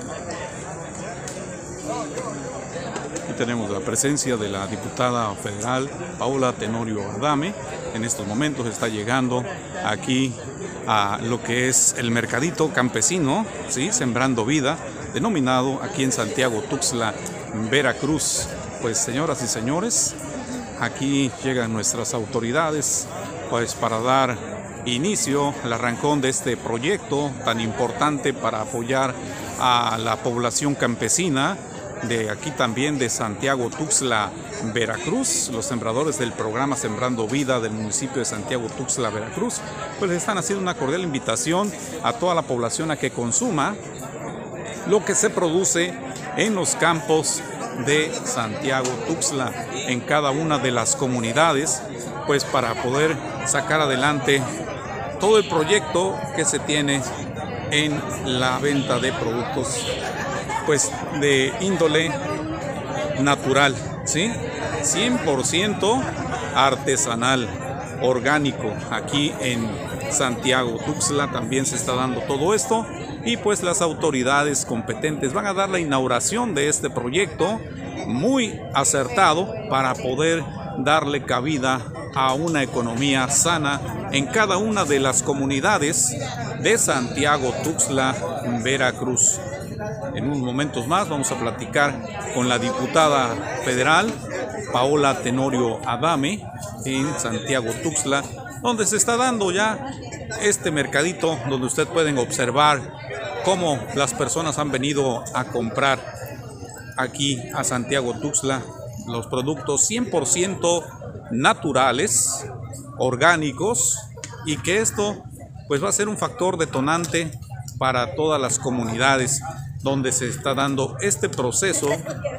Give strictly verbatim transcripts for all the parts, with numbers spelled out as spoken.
Aquí tenemos la presencia de la diputada federal Paola Tenorio Adame. En estos momentos está llegando aquí a lo que es el mercadito campesino, ¿sí? Sembrando Vida, denominado aquí en Santiago Tuxtla, Veracruz. Pues señoras y señores, aquí llegan nuestras autoridades pues para dar inicio al arrancón de este proyecto tan importante para apoyar a la población campesina de aquí también de Santiago Tuxtla, Veracruz. Los sembradores del programa Sembrando Vida del municipio de Santiago Tuxtla, Veracruz, pues les están haciendo una cordial invitación a toda la población a que consuma lo que se produce en los campos de Santiago Tuxtla, en cada una de las comunidades, pues para poder sacar adelante todo el proyecto que se tiene en la venta de productos pues de índole natural, ¿sí? cien por ciento artesanal, orgánico. Aquí en Santiago Tuxtla también se está dando todo esto y pues las autoridades competentes van a dar la inauguración de este proyecto muy acertado para poder darle cabida a una economía sana en cada una de las comunidades de Santiago Tuxtla, Veracruz. En unos momentos más vamos a platicar con la diputada federal Paola Tenorio Adame en Santiago Tuxtla, donde se está dando ya este mercadito donde usted pueden observar cómo las personas han venido a comprar aquí a Santiago Tuxtla los productos cien por ciento naturales, orgánicos, y que esto pues va a ser un factor detonante para todas las comunidades donde se está dando este proceso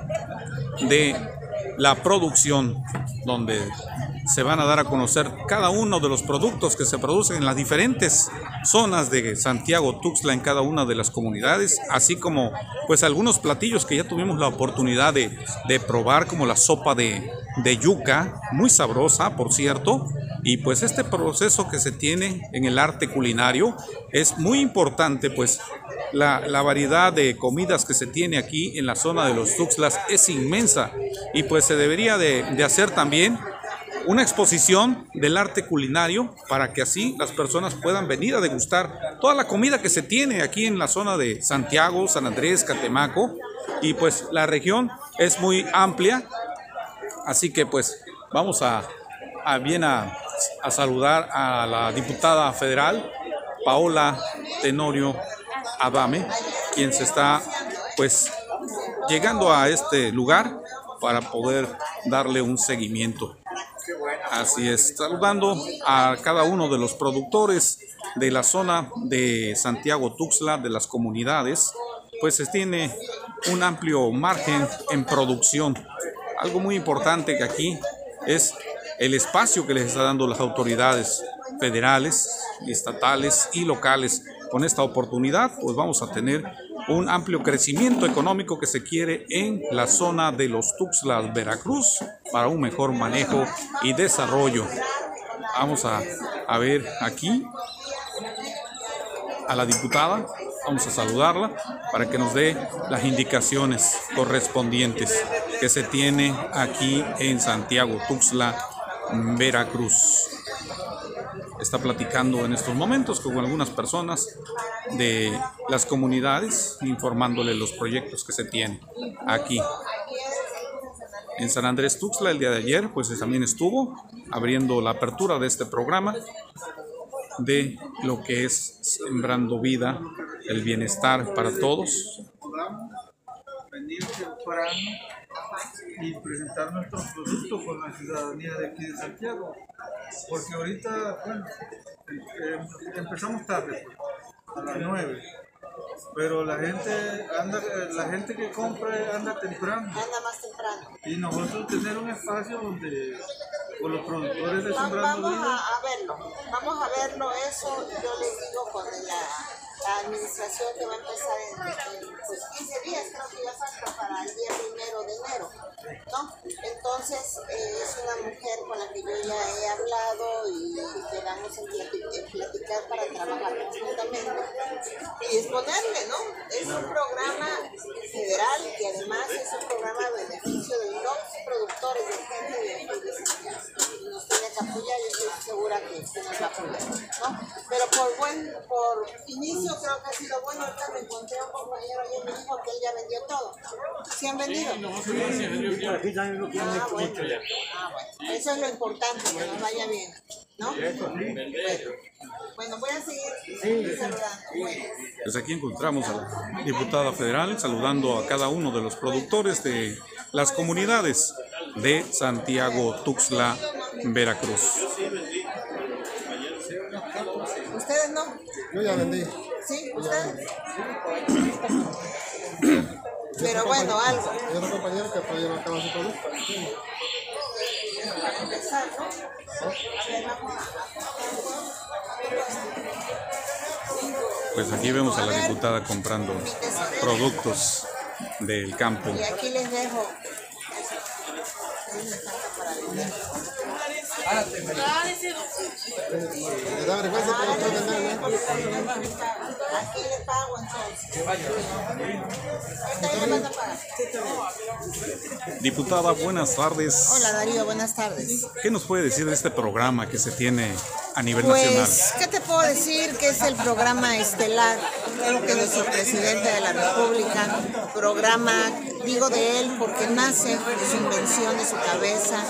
de la producción, donde se van a dar a conocer cada uno de los productos que se producen en las diferentes zonas de Santiago Tuxtla, en cada una de las comunidades, así como pues algunos platillos que ya tuvimos la oportunidad de, de probar, como la sopa de, de yuca, muy sabrosa por cierto. Y pues este proceso que se tiene en el arte culinario es muy importante, pues la, la variedad de comidas que se tiene aquí en la zona de los Tuxtlas es inmensa, y pues se debería de, de hacer también una exposición del arte culinario para que así las personas puedan venir a degustar toda la comida que se tiene aquí en la zona de Santiago, San Andrés, Catemaco, y pues la región es muy amplia, así que pues vamos a, a bien a, a saludar a la diputada federal Paola Tenorio Adame, quien se está pues llegando a este lugar para poder darle un seguimiento. Así es, saludando a cada uno de los productores de la zona de Santiago Tuxtla, de las comunidades, pues se tiene un amplio margen en producción. Algo muy importante que aquí es el espacio que les está dando las autoridades federales, estatales y locales. Con esta oportunidad pues vamos a tener un amplio crecimiento económico que se quiere en la zona de los Tuxtlas, Veracruz, para un mejor manejo y desarrollo. Vamos a, a ver aquí a la diputada, vamos a saludarla para que nos dé las indicaciones correspondientes que se tiene aquí en Santiago Tuxtla, Veracruz. Está platicando en estos momentos con algunas personas de las comunidades, informándole los proyectos que se tienen aquí. En San Andrés Tuxtla el día de ayer pues también estuvo abriendo la apertura de este programa de lo que es Sembrando Vida, el bienestar para todos. Venir temprano y presentar nuestros productos con la ciudadanía de aquí de Santiago, porque ahorita, bueno, eh, empezamos tarde, a las nueve, pero la gente anda, la gente que compra anda temprano, anda más temprano, y nosotros tener un espacio donde con los productores de Va, Sembrando vamos Vida, a, a verlo, vamos a verlo eso, yo les digo con la la administración que va a empezar en, en pues, quince días, creo que ya falta para el día primero de enero, ¿no? Entonces eh, es una mujer con la que yo ya he hablado y quedamos en, plati en platicar para trabajar conjuntamente y exponerle, ¿no? Es un programa federal y además es un programa de beneficio de los productores de gente de aquí de Santiago. Y nos tiene que apoyar, yo estoy segura que se nos va a apoyar, ¿no? Pero por buen, por inicio creo que ha sido bueno. Ahorita me encontré a un compañero ayer me dijo que él ya vendió todo. ¿Sí han vendido? Sí, no, sí, por aquí también lo quieren mucho ya. Ah, bueno, eso es lo importante, que nos vaya bien, ¿no? Bueno, bueno, voy a seguir saludando. Bueno. Pues aquí encontramos a la diputada federal saludando a cada uno de los productores de las comunidades de Santiago Tuxtla, Veracruz. ¿Ustedes no? Yo ya vendí. ¿Sí? ¿Ustedes? Pero bueno, algo. Hay otro compañero que puede llevar a cabo su producto. Para empezar, ¿no? A ver, vamos a... Pues aquí vemos a la diputada comprando productos del campo. Y aquí les dejo. Para vender. ¿Le da vergüenza para usted vender? Aquí le pago entonces. Ahorita le van a pagar. Diputada, buenas tardes. Hola Darío, buenas tardes. ¿Qué nos puede decir de este programa que se tiene a nivel pues, nacional? ¿Qué te puedo decir? Que es el programa estelar de nuestro presidente de la República. Programa, digo de él porque nace de su invención, de su cabeza.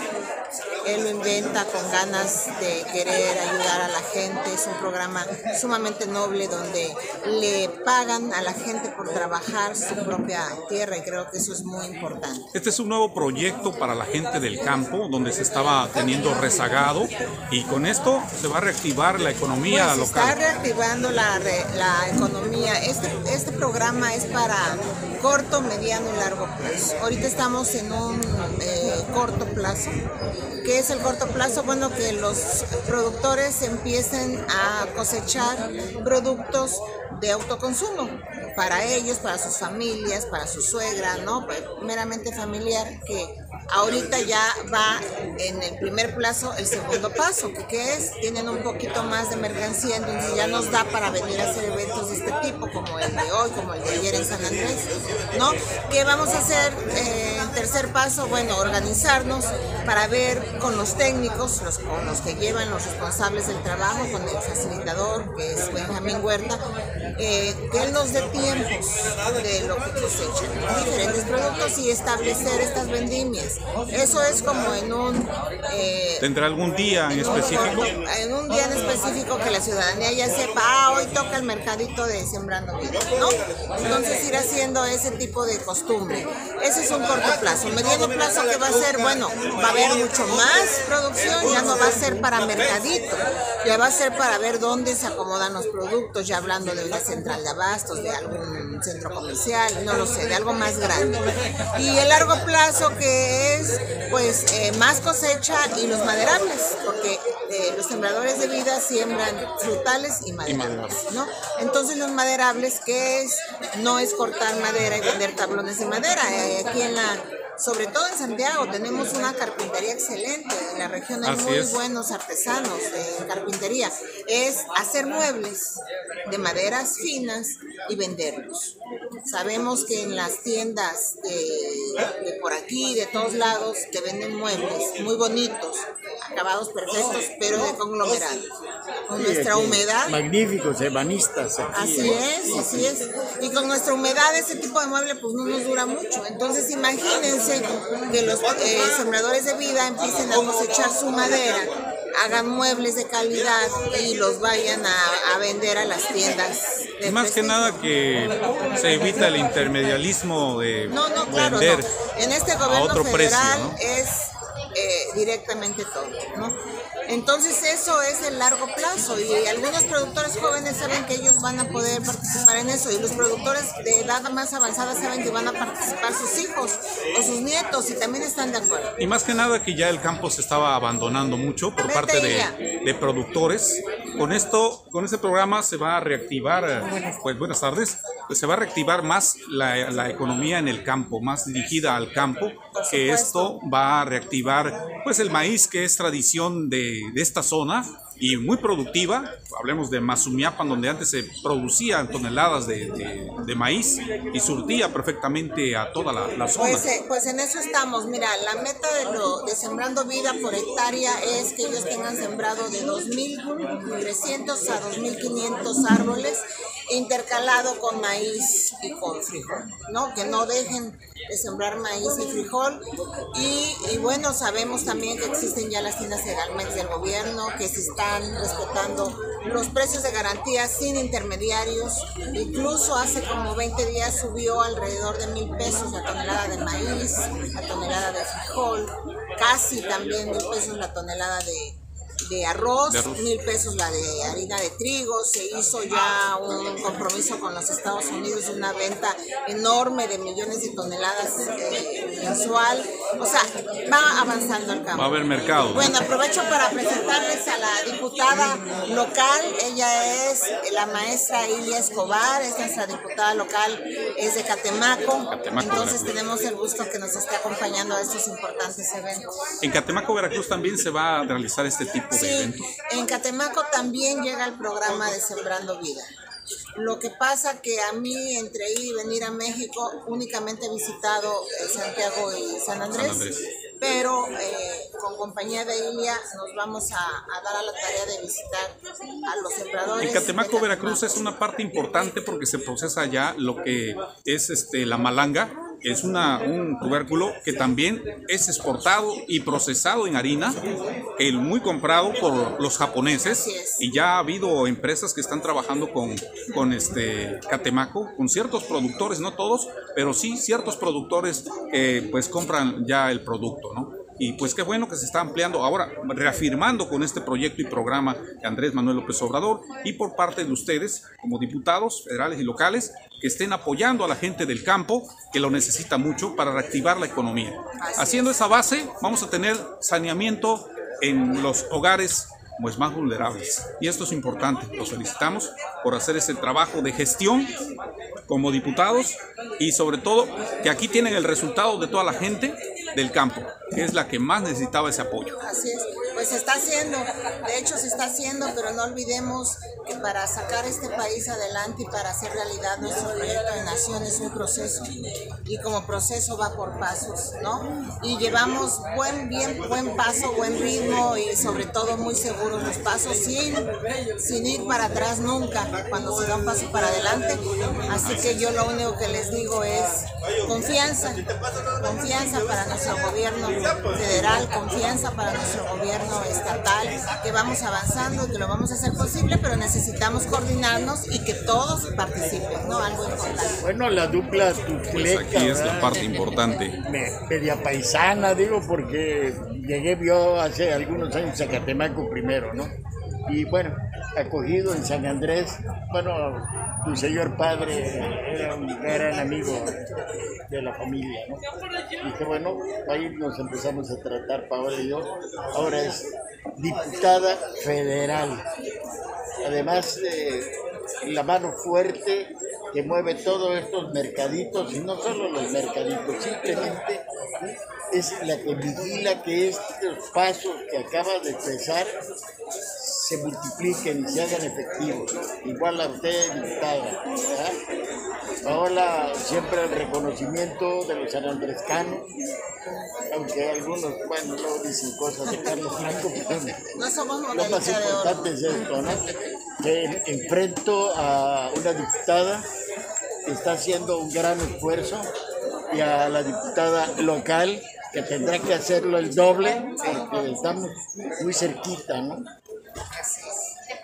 Él lo inventa con ganas de querer ayudar a la gente. Es un programa sumamente noble donde le pagan a la gente por trabajar su propia tierra y creo que eso es muy importante. Este es un nuevo proyecto para la gente del campo donde se estaba teniendo rezagado y con esto se va a reactivar la economía pues local. Se está reactivando la, re, la economía. Este, este programa es para corto, mediano y largo plazo. Ahorita estamos en un eh, corto plazo. ¿Qué es el corto plazo? Bueno, que los productores empiecen a cosechar productos de autoconsumo para ellos, para sus familias, para su suegra, ¿no? Pues, meramente familiar, que ahorita ya va en el primer plazo el segundo paso, que ¿qué es? Tienen un poquito más de mercancía, entonces ya nos da para venir a hacer eventos de este tipo, como el de hoy, como el de ayer en San Andrés, ¿no? ¿Qué vamos a hacer? Eh, en tercer paso, bueno, organizarnos para ver con los técnicos, los, con los que llevan los responsables del trabajo, con el facilitador, que es Benjamín Huerta, eh, que él nos dé tiempos de lo que cosechan, diferentes productos y establecer estas vendimias. Eso es como en un... Eh, ¿Tendrá algún día en específico? En un día en específico que la ciudadanía ya sepa, ah, hoy toca el mercadito de Sembrando Vida, ¿no? Entonces ir haciendo ese tipo de costumbre. Ese es un corto plazo. Mediano plazo, ¿qué va a ser? Bueno, va a haber mucho más producción, ya no va a ser para mercadito, ya va a ser para ver dónde se acomodan los productos, ya hablando de una central de abastos, de algún centro comercial, no lo sé, de algo más grande. Y el largo plazo, que es pues eh, más cosecha y los maderables, porque eh, los sembradores de vida siembran frutales y maderables, ¿no? Entonces los maderables, ¿qué es? No es cortar madera y vender tablones de madera. Eh, aquí en la... Sobre todo en Santiago tenemos una carpintería excelente, en la región hay Así muy es. buenos artesanos de carpintería. Es hacer muebles de maderas finas y venderlos. Sabemos que en las tiendas de, de por aquí, de todos lados, te venden muebles muy bonitos, acabados perfectos, pero de conglomerado. Con nuestra humedad... Magníficos, ebanistas. Aquí. Así es, así es. Y con nuestra humedad ese tipo de mueble pues no nos dura mucho. Entonces imagínense que los eh, sembradores de vida empiecen a cosechar su madera, hagan muebles de calidad y los vayan a, a vender a las tiendas. Más que nada que se evita el intermedialismo de no, no, claro, vender no. En este a gobierno otro federal precio, ¿no? es eh, directamente todo, ¿no? Entonces eso es el largo plazo y algunos productores jóvenes saben que ellos van a poder participar en eso y los productores de edad más avanzada saben que van a participar sus hijos o sus nietos y también están de acuerdo. Y más que nada que ya el campo se estaba abandonando mucho por Vete parte ya. de, de productores. Con esto, con este programa se va a reactivar, eh, pues buenas tardes, pues se va a reactivar más la, la economía en el campo, más dirigida al campo, que esto va a reactivar pues el maíz que es tradición de, de esta zona y muy productiva. Hablemos de Mazumiapan, donde antes se producían toneladas de, de, de maíz y surtía perfectamente a toda la, la zona. Pues, eh, pues en eso estamos. Mira, la meta de, lo, de Sembrando Vida por hectárea es que ellos tengan sembrado de dos mil trescientos a dos mil quinientos árboles intercalado con maíz y con frijol, ¿no? Que no dejen de sembrar maíz y frijol y, y bueno, sabemos también que existen ya las tiendas de Galmex del gobierno que se están respetando los precios de garantía sin intermediarios, incluso hace como veinte días subió alrededor de mil pesos la tonelada de maíz, la tonelada de frijol, casi también mil pesos la tonelada de De arroz, de arroz, mil pesos la de harina de trigo. Se hizo ya un compromiso con los Estados Unidos de una venta enorme de millones de toneladas eh, mensual. O sea, va avanzando el campo. Va a haber mercado. Bueno, aprovecho para presentarles a la diputada local. Ella es la maestra Ilia Escobar, es nuestra diputada local, es de Catemaco. Catemaco, Entonces Veracruz. tenemos el gusto que nos esté acompañando a estos importantes eventos. En Catemaco, Veracruz también se va a realizar este tipo de Sí, eventos. en Catemaco también llega el programa de Sembrando Vida. Lo que pasa que a mí, entre ir y venir a México, únicamente he visitado eh, Santiago y San Andrés, San Andrés. pero eh, con compañía de Ilia nos vamos a, a dar a la tarea de visitar a los sembradores. En Catemaco, de Veracruz es una parte importante porque se procesa ya lo que es este, la malanga. Es una, un tubérculo que también es exportado y procesado en harina, el muy comprado por los japoneses, Así es. y ya ha habido empresas que están trabajando con, con este Catemaco, con ciertos productores, no todos, pero sí ciertos productores que pues compran ya el producto, ¿no? Y pues qué bueno que se está ampliando ahora, reafirmando con este proyecto y programa de Andrés Manuel López Obrador y por parte de ustedes como diputados federales y locales que estén apoyando a la gente del campo que lo necesita mucho para reactivar la economía. Haciendo esa base vamos a tener saneamiento en los hogares pues más vulnerables y esto es importante. Los felicitamos por hacer ese trabajo de gestión como diputados y sobre todo que aquí tienen el resultado de toda la gente del campo, que es la que más necesitaba ese apoyo. Así es, pues se está haciendo, de hecho se está haciendo, pero no olvidemos que para sacar este país adelante y para hacer realidad nuestro proyecto de nación es un proceso y como proceso va por pasos, ¿no? Y llevamos buen, bien, buen paso, buen ritmo y sobre todo muy seguros los pasos sin, sin ir para atrás nunca cuando se da un paso para adelante, así que yo lo único que les digo es confianza, confianza para nuestro gobierno federal, confianza para nuestro gobierno estatal, que vamos avanzando y que lo vamos a hacer posible, pero necesitamos coordinarnos y que todos participen, ¿no? Algo importante. Bueno, la dupla Pues tupleca, aquí es la ¿verdad? parte importante. Me- media paisana, digo, porque llegué yo hace algunos años a Catemaco primero, ¿no? Y bueno, acogido en San Andrés, bueno, tu señor padre era un gran amigo de la familia, ¿no? Y que bueno, ahí nos empezamos a tratar, Paola y yo. Ahora es diputada federal. Además, eh, la mano fuerte que mueve todos estos mercaditos, y no solo los mercaditos, simplemente es la que vigila que estos pasos que acaba de empezar se multipliquen y se hagan efectivos. Igual a usted, diputada, ¿verdad? Paola, siempre el reconocimiento de los sanandrescanos, aunque algunos, bueno, luego dicen cosas de Carlos Blanco, pero No somos lo más monedita de oro. importante es esto, ¿no? Que enfrento a una diputada que está haciendo un gran esfuerzo y a la diputada local que tendrá que hacerlo el doble porque estamos muy cerquita, ¿no? Así es.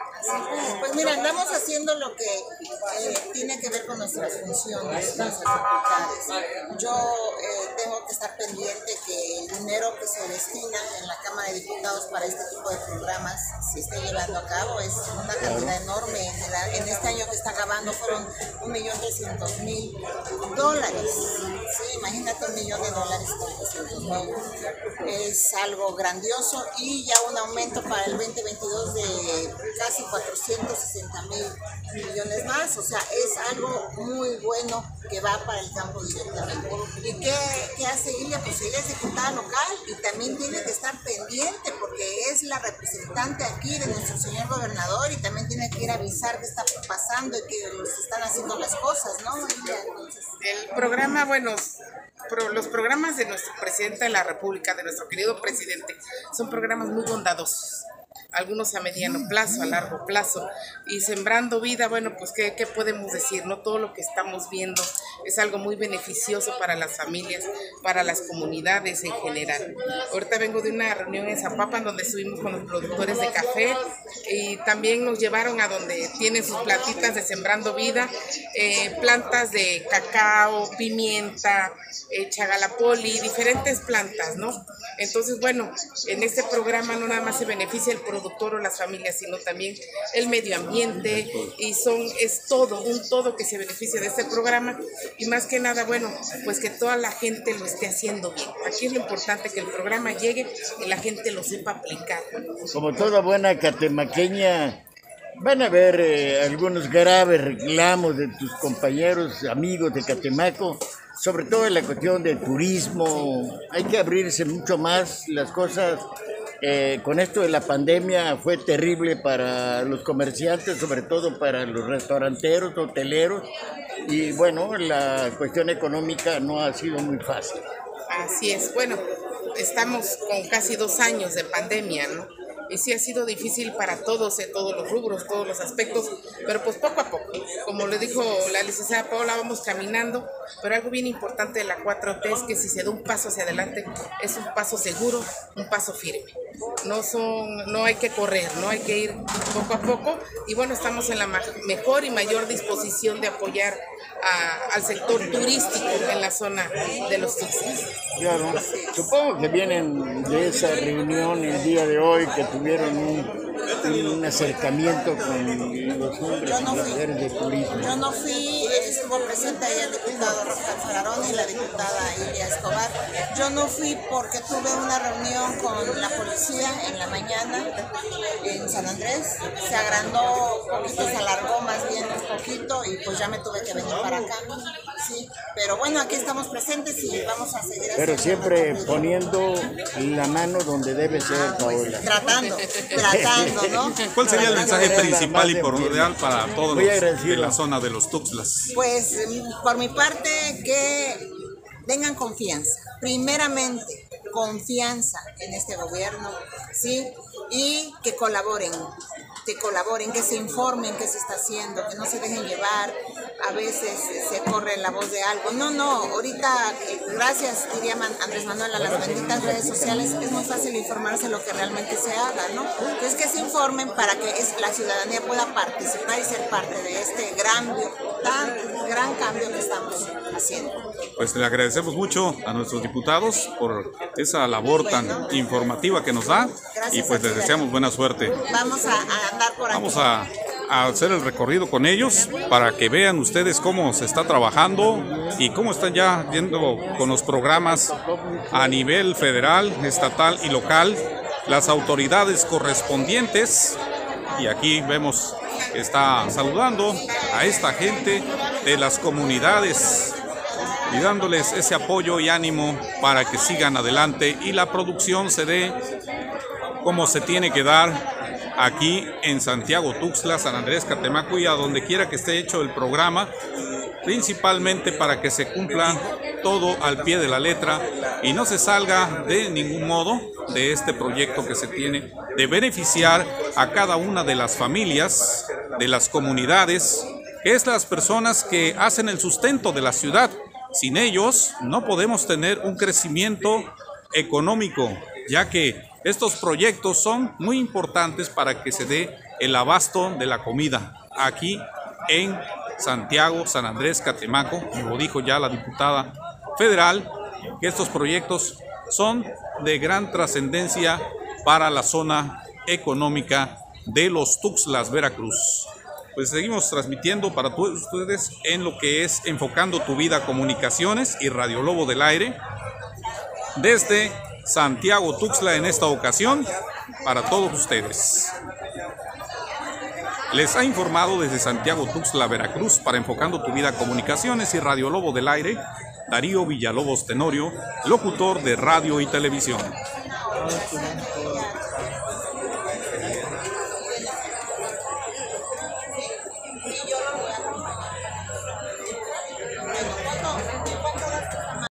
Pues mira, andamos haciendo lo que eh, tiene que ver con nuestras funciones, nuestras facultades. Yo eh, tengo que estar pendiente que el dinero que se destina en la Cámara de Diputados para este tipo de programas se esté llevando a cabo. Es una cantidad enorme. En, la, en este año que está acabando fueron un millón trescientos mil dólares. Sí, imagínate un millón de dólares con trescientos mil. Es algo grandioso y ya un aumento para el veinte veintidós de casi cuatrocientos sesenta mil millones más. O sea, es algo muy bueno que va para el campo directamente. ¿Y qué, qué hace Ilia? Pues ella es diputada local y también tiene que estar pendiente porque es la representante aquí de nuestro señor gobernador y también tiene que ir a avisar qué está pasando y que se están haciendo las cosas, ¿no? Ilia, entonces... El programa, bueno, los programas de nuestro presidente de la República, de nuestro querido presidente, son programas muy bondadosos. Algunos a mediano plazo, a largo plazo, y Sembrando Vida, bueno, pues ¿qué, qué podemos decir? No todo lo que estamos viendo es algo muy beneficioso para las familias, para las comunidades en general. Ahorita vengo de una reunión en Zapapan donde estuvimos con los productores de café y también nos llevaron a donde tienen sus plantitas de Sembrando Vida, eh, plantas de cacao, pimienta, eh, chagalapoli, diferentes plantas, ¿no? Entonces, bueno, en este programa no nada más se beneficia el productor o las familias, sino también el medio ambiente, y son es todo, un todo que se beneficia de este programa, y más que nada, bueno, pues que toda la gente lo esté haciendo bien. Aquí es lo importante, que el programa llegue y la gente lo sepa aplicar. Como toda buena catemaqueña, van a haber eh, algunos graves reclamos de tus compañeros, amigos de Catemaco, sobre todo en la cuestión del turismo. Hay que abrirse mucho más las cosas. Eh, con esto de la pandemia fue terrible para los comerciantes, sobre todo para los restauranteros, hoteleros, y bueno, la cuestión económica no ha sido muy fácil. Así es, bueno, estamos con casi dos años de pandemia, ¿no? Y sí ha sido difícil para todos, en todos los rubros, todos los aspectos, pero pues poco a poco, como le dijo la licenciada Paola, vamos caminando, pero algo bien importante de la cuatro T es que si se da un paso hacia adelante, es un paso seguro, un paso firme. No son, no hay que correr, no hay que ir poco a poco, y bueno, estamos en la mejor y mayor disposición de apoyar a, al sector turístico en la zona de los Tuxtlas. Claro, supongo que vienen de esa reunión el día de hoy, que tuvieron un, un acercamiento con los hombres y mujeres de turismo. Yo no fui, estuvo presente ahí el diputado Rafael Fararón y la diputada Ilia Escobar. Yo no fui porque tuve una reunión con la policía en la mañana en San Andrés. Se agrandó un poquito, se alargó más bien un poquito y pues ya me tuve que venir para acá. Sí, pero bueno, aquí estamos presentes y vamos a seguir haciendo. Pero siempre poniendo la mano donde debe ser, ah, pues, Paola. Tratando, tratando, ¿no? ¿Cuál sería el mensaje principal y primordial para todos los de la zona de los Tuxtlas? Pues por mi parte, que tengan confianza, primeramente confianza en este gobierno, ¿sí? Y que colaboren, que colaboren, que se informen qué se está haciendo, que no se dejen llevar, a veces se corre la voz de algo. No, no, ahorita, gracias, diría Andrés Manuel, a las benditas redes sociales, es muy fácil informarse lo que realmente se haga, ¿no? Entonces que se informen para que es, la ciudadanía pueda participar y ser parte de este gran, tan gran cambio que estamos haciendo. Pues le agradecemos mucho a nuestros diputados por esa labor tan bueno, informativa que nos da, y pues les deseamos buena suerte. Vamos a, a andar por aquí. Vamos a, a hacer el recorrido con ellos para que vean ustedes cómo se está trabajando y cómo están ya yendo con los programas a nivel federal, estatal y local, las autoridades correspondientes. Y aquí vemos que está saludando a esta gente de las comunidades y dándoles ese apoyo y ánimo para que sigan adelante y la producción se dé como se tiene que dar aquí en Santiago Tuxtla, San Andrés, Catemaco y a donde quiera que esté hecho el programa, principalmente para que se cumpla todo al pie de la letra y no se salga de ningún modo de este proyecto que se tiene de beneficiar a cada una de las familias, de las comunidades, que es las personas que hacen el sustento de la ciudad. Sin ellos no podemos tener un crecimiento económico, ya que estos proyectos son muy importantes para que se dé el abasto de la comida aquí en Santiago, San Andrés, Catemaco, como dijo ya la diputada federal, que estos proyectos son de gran trascendencia para la zona económica de los Tuxtlas, Veracruz. Pues seguimos transmitiendo para todos ustedes en lo que es Enfocando tu Vida Comunicaciones y Radio Lobo del Aire desde Santiago Tuxtla en esta ocasión para todos ustedes. Les ha informado desde Santiago Tuxtla, Veracruz para Enfocando tu Vida Comunicaciones y Radio Lobo del Aire Darío Villalobos Tenorio, locutor de radio y televisión.